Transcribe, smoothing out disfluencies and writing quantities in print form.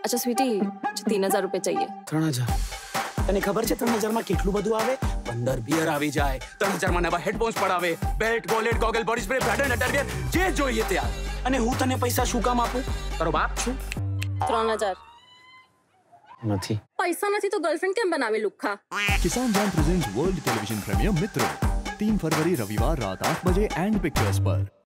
अच्छा स्वीटी, 3000 रुपए चाहिए। 3000 તને ખબર છે 3000 માં કેટલું બધું આવે? 15 બિયર આવી જાય, 3000 માં નવા હેડફોન્સ પડાવે, belt, wallet, goggle, body spray, pattern, outerwear, જે જોઈએ તે આવે. અને હું તને પૈસા શું કામ આપું? તારો બાપ છું? 3000 નથી. પૈસા નથી તો ગર્લફ્રેન્ડ કેમ બનાવે લુખ્ખા? Kissan jam presents world television premiere मित्रों 3 फरवरी रविवार रात 8 बजे एंड पिक्चर्स पर।